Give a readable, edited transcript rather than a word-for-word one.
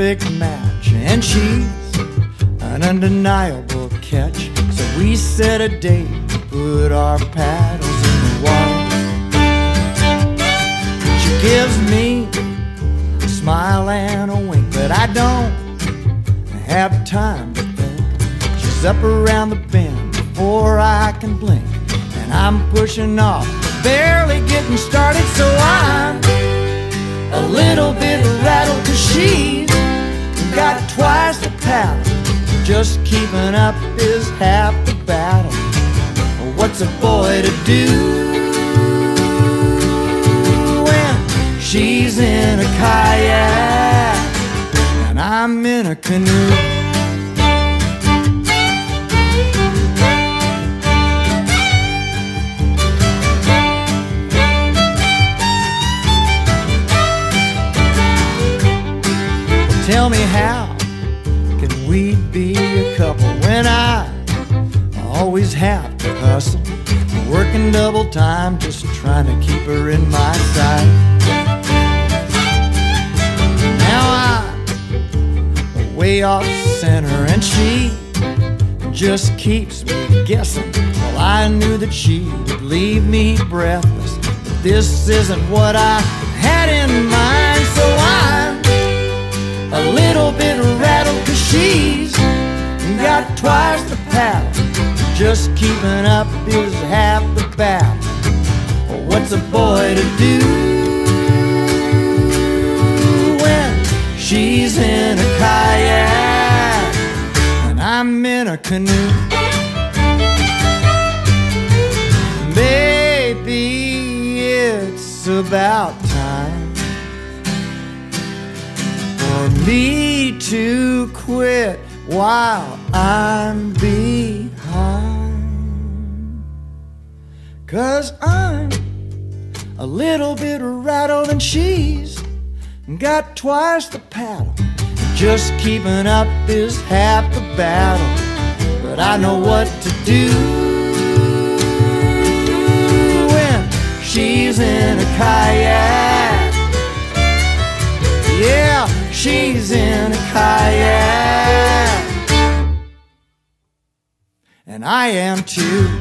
perfect match, and she's an undeniable catch. So we set a date to put our paddles in the water. She gives me a smile and a wink, but I don't have time to think. She's up around the bend before I can blink, and I'm pushing off, barely getting started. So I'm a little bit rattled, 'cause she's got twice the paddle. Just keeping up is half the battle. What's a boy to do when she's in a kayak and I'm in a canoe? Tell me, how can we be a couple when I always have to hustle, working double time just trying to keep her in my sight? Now I'm way off center and she just keeps me guessing. Well, I knew that she would leave me breathless, but this isn't what I had in mind. So I'm a little bit rattled, 'cause she's got twice the paddle. Just keeping up is half the battle. What's a boy to do when she's in a kayak and I'm in a canoe? Baby, it's about time for me to quit while I'm behind, 'cause I'm a little bit rattled and she's got twice the paddle. Just keeping up is half the battle, but I know what to do when she's in a kayak. Yeah, she's in a kayak, and I am too.